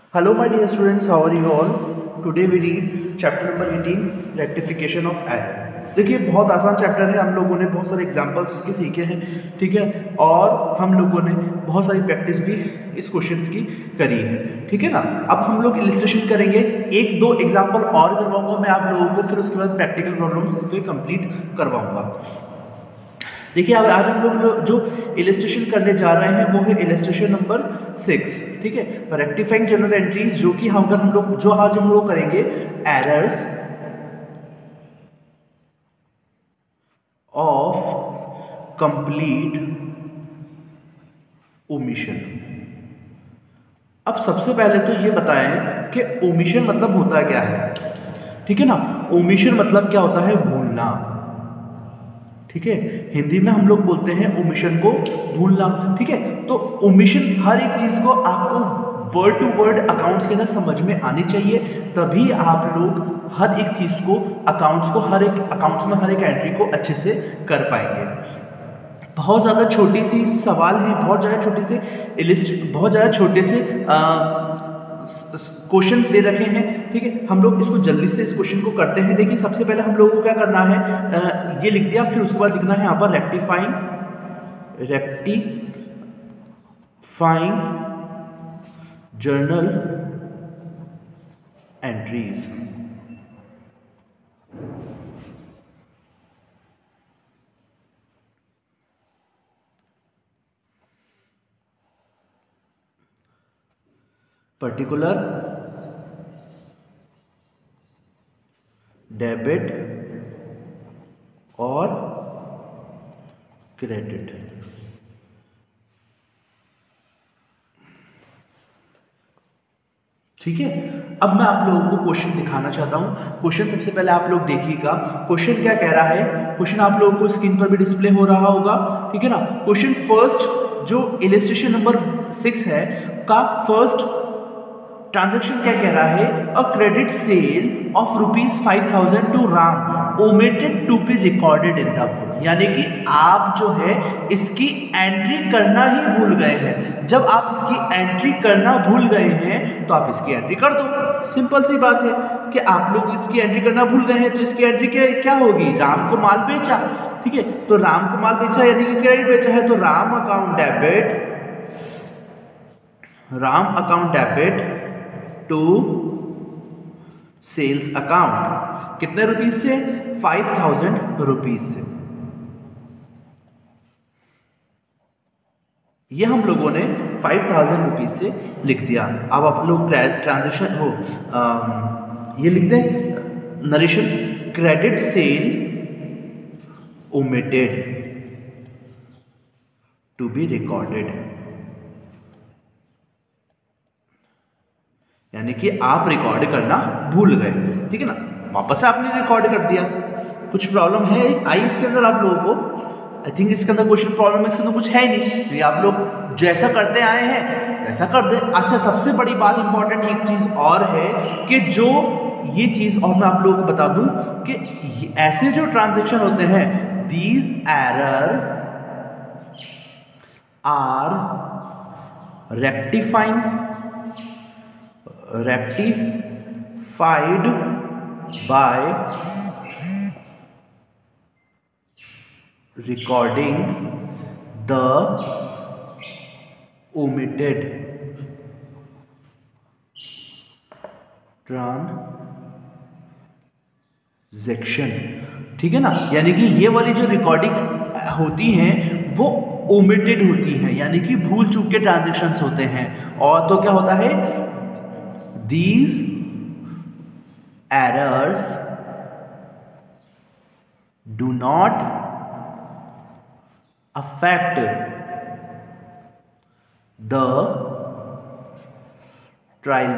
Hello my dear students, how are you all? Today we read chapter number 18 rectification of error. देखिए बहुत आसान chapter है, हम लोगों ने बहुत सारे एग्जांपल्स इसके सीखे हैं, ठीक है, और हम लोगों ने बहुत सारी प्रैक्टिस भी इस क्वेश्चंस की करी है, ठीक है ना। अब हम लोग इलिस्ट्रेशन करेंगे, एक दो एग्जांपल और करवाऊंगा मैं आप लोगों को, फिर उसके बाद प्रैक्टिकल प्रॉब्लम्स इसको कंप्लीट करवाऊंगा। देखिए अब आज हम लोग जो इलिस्ट्रेशन करने जा रहे हैं वो है इलिस्ट्रेशन नंबर 6, ठीक है, रेक्टिफाइंग जनरल एंट्रीज, जो कि हम लोग करेंगे एरर्स ऑफ कंप्लीट ओमिशन। अब सबसे पहले तो ये बताएं कि ओमिशन मतलब होता क्या है, ठीक है ना। ओमिशन मतलब क्या होता है? भूलना, ठीक है। हिंदी में हम लोग बोलते हैं ओमिशन को भूलना, ठीक है। तो ओमिशन हर एक चीज को आपको वर्ड टू वर्ड अकाउंट्स के अंदर समझ में आनी चाहिए, तभी आप लोग हर एक चीज को हर एक एंट्री को अच्छे से कर पाएंगे। बहुत ज़्यादा छोटी सी सवाल है, बहुत ज़्यादा छोटे से क्वेश्चन दे रखे हैं, ठीक है। हम लोग इसको जल्दी से इस क्वेश्चन को करते हैं। देखिए सबसे पहले हम लोगों को क्या करना है, ये लिख दिया, फिर उसके बाद लिखना है यहाँ पर rectifying journal entries. Particular debit और क्रेडिट। ठीक है, अब मैं आप लोगों को क्वेश्चन दिखाना चाहता हूं। क्वेश्चन सबसे पहले आप लोग देखिएगा, क्वेश्चन क्या कह रहा है। क्वेश्चन आप लोगों को स्क्रीन पर भी डिस्प्ले हो रहा होगा, ठीक है ना। क्वेश्चन फर्स्ट जो इलिस्ट्रेशन नंबर 6 है का फर्स्ट ट्रांजैक्शन क्या कह रहा है, a credit sale of ₹5,000 to Ram omitted to be recorded in the book. यानी कि आप जो है इसकी एंट्री करना ही भूल गए हैं। जब आप इसकी एंट्री करना भूल गए हैं तो आप इसकी एंट्री कर दो। सिंपल सी बात है कि आप लोग इसकी एंट्री करना भूल गए हैं तो इसकी एंट्री क्या होगी, राम को माल बेचा, ठीक है। तो राम को माल बेचा यानी कि क्रेडिट बेचा है, तो Ram account debit to sales account. कितने रुपीज से? 5,000 रुपीज से। ये हम लोगों ने 5,000 रुपीज से लिख दिया। अब आप लोग ट्रांजेक्शन ये लिख दें, narration credit sale omitted to be recorded, यानी कि आप रिकॉर्ड करना भूल गए, ठीक है ना। वापस से आपने रिकॉर्ड कर दिया। कुछ प्रॉब्लम है आई इसके अंदर आप लोगों को? आई थिंक इसके अंदर क्वेश्चन प्रॉब्लम इसके अंदर कुछ है नहीं, तो आप लोग जैसा करते आए हैं वैसा कर दे। अच्छा, सबसे बड़ी बात इंपॉर्टेंट एक चीज और है कि जो ये चीज और मैं आप लोगों को बता दूं कि ऐसे जो ट्रांजैक्शन होते हैं, these error are rectified by recording the omitted transaction, ठीक है ना। यानी कि ये वाली जो रिकॉर्डिंग होती हैं वो ओमिटेड होती हैं, यानी कि भूल चूक के ट्रांजैक्शंस होते हैं। और तो क्या होता है, these errors do not affect the trial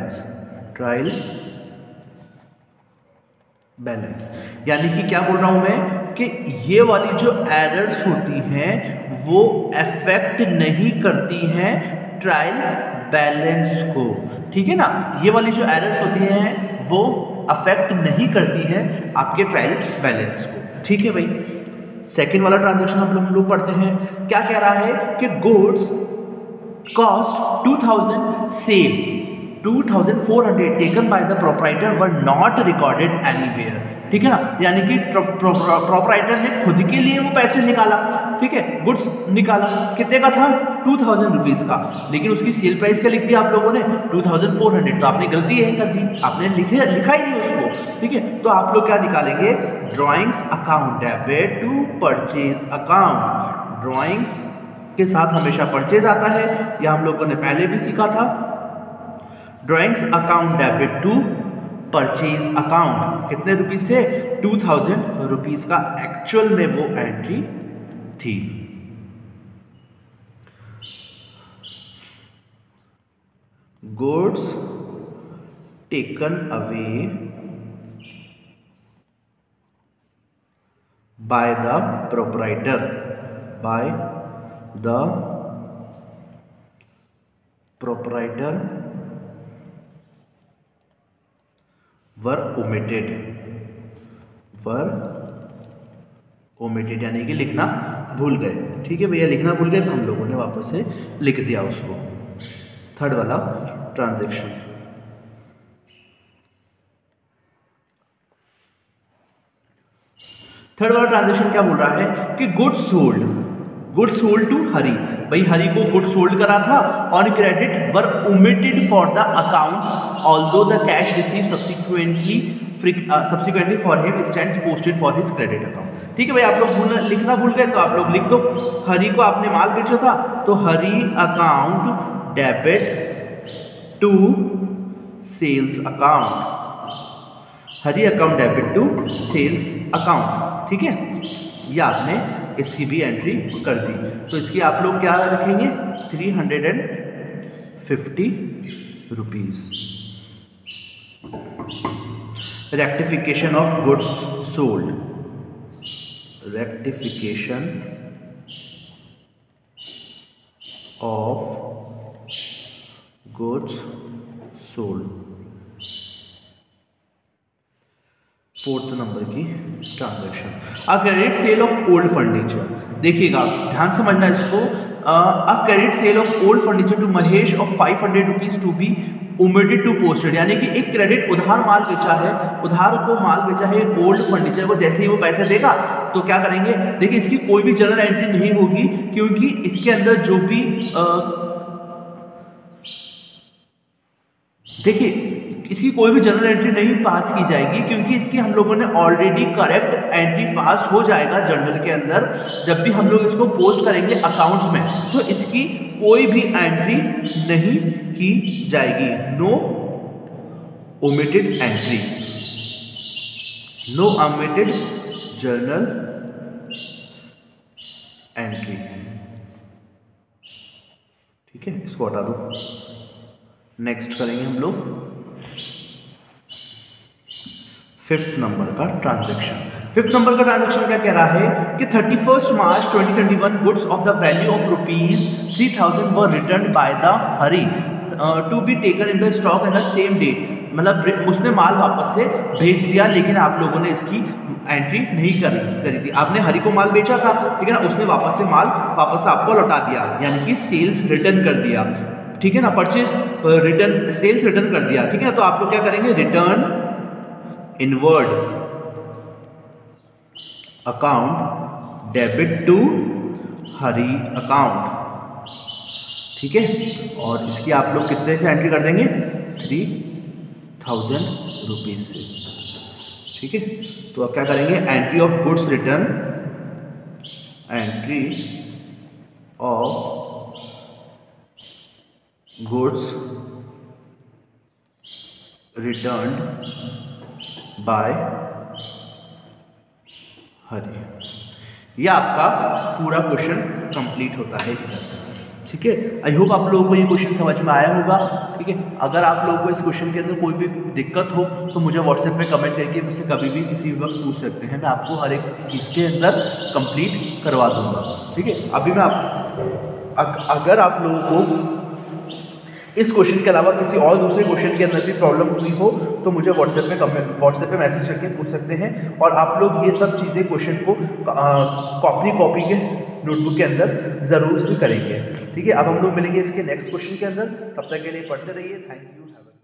balance। यानी कि क्या बोल रहा हूं मैं कि ये वाली जो एरर्स होती हैं वो अफेक्ट नहीं करती हैं ट्रायल बैलेंस को, ठीक है ना। ये वाली जो एरर्स होती हैं वो अफेक्ट नहीं करती हैं आपके ट्रायल बैलेंस को, ठीक है भाई। सेकेंड वाला ट्रांजैक्शन हम लोग पढ़ते हैं। क्या कह रहा है कि goods cost 2000 sale, 2400 taken by the proprietor were not recorded anywhere, ठीक है ना, यानी कि प्रोप्राइटर ने खुद के लिए वो पैसे निकाला, ठीक है, गुड्स निकाला, कितने का था 2000 रुपीज़ का, लेकिन उसकी सेल प्राइस क्या लिख दिया आप लोगों ने 2400, तो आपने गलती यही कर दी, आपने लिखा ही नहीं उसको, ठीक है। तो आप लोग क्या निकालेंगे, drawings account debit to purchase account, drawings के साथ हमेशा परचेज आता है, यह हम लोगों ने पहले भी सीखा था। Drawings account debit to purchase account, कितने रुपीज से 2000 रुपीज का एक्चुअल में वो एंट्री थी। Goods taken away by the proprietor, by the proprietor were omitted, यानी कि लिखना भूल गए, ठीक है भैया, लिखना भूल गए तो हम लोगों ने वापस से लिख दिया उसको। थर्ड वाला ट्रांजैक्शन, क्या बोल रहा है कि गुड्स सोल्ड टू हरी, भाई हरी को गुड सोल्ड करा था, on credit were omitted for the accounts although the cash receive subsequently for him stands posted for his credit account, ठीक है भाई। आप लोग लिखना भूल गए तो आप लोग लिख दो, हरी को आपने माल बेचा था तो Hari account debit to sales account, Hari account debit to sales account, ठीक है, ये आपने इसकी भी एंट्री कर दी। तो इसकी आप लोग क्या रखेंगे 350 rupees. Rectification of goods sold, rectification of goods sold, fourth number की transaction, a credit sale of old furniture. देखिएगा ध्यान समझना इसको, a credit sale of old furniture to Mahesh of 500 rupees to be omitted to posted, यानी कि एक credit उधार माल बेचा है, उधार को माल बेचा है ओल्ड फर्नीचर को, जैसे ही वो पैसे देगा तो क्या करेंगे, देखिए इसकी कोई भी जर्नल एंट्री नहीं होगी, क्योंकि इसके अंदर जो भी देखिए इसकी कोई भी जर्नल एंट्री नहीं पास की जाएगी, क्योंकि इसकी हम लोगों ने ऑलरेडी करेक्ट एंट्री पास हो जाएगा जर्नल के अंदर, जब भी हम लोग इसको पोस्ट करेंगे अकाउंट्स में, तो इसकी कोई भी एंट्री नहीं की जाएगी। No omitted entry, no omitted journal entry, ठीक है, इसको हटा दो। नेक्स्ट करेंगे हम लोग फिफ्थ नंबर का ट्रांजैक्शन। फिफ्थ नंबर का ट्रांजैक्शन क्या कह रहा है कि 31 March 2021 goods of the value of ₹3000 were return by the Hari to be taken in the stock in the same day, मतलब उसने माल वापस से भेज दिया, लेकिन आप लोगों ने इसकी एंट्री नहीं करी थी। आपने हरी को माल बेचा था, ठीक है ना, उसने वापस से माल वापस आपको लौटा दिया, यानी कि सेल्स रिटर्न कर दिया, ठीक है ना, परचेज रिटर्न सेल्स रिटर्न कर दिया, ठीक है। तो आप लोग क्या करेंगे, return inward account debit to Hari account, ठीक है, और इसकी आप लोग कितने से एंट्री कर देंगे 3000 रुपीज से, ठीक है। तो आप क्या करेंगे, entry of goods return, entry of goods return by Hari, ये आपका पूरा क्वेश्चन कंप्लीट होता है, ठीक है। आई होप आप लोगों को ये क्वेश्चन समझ में आया होगा, ठीक है। अगर आप लोगों को इस क्वेश्चन के अंदर कोई भी दिक्कत हो तो मुझे व्हाट्सएप पे कमेंट करके मुझसे कभी भी किसी भी वक्त पूछ सकते हैं, मैं आपको हर एक चीज़ के अंदर कंप्लीट करवा दूंगा, ठीक है। अभी मैं अगर आप लोगों को इस क्वेश्चन के अलावा किसी और दूसरे क्वेश्चन के अंदर भी प्रॉब्लम हुई हो तो मुझे व्हाट्सएप पे मैसेज करके पूछ सकते हैं, और आप लोग ये सब चीज़ें क्वेश्चन को कॉपी नोटबुक के अंदर ज़रूर से करेंगे। ठीक है, अब हम लोग मिलेंगे इसके नेक्स्ट क्वेश्चन के अंदर, तब तक के लिए पढ़ते रहिए। Thank you.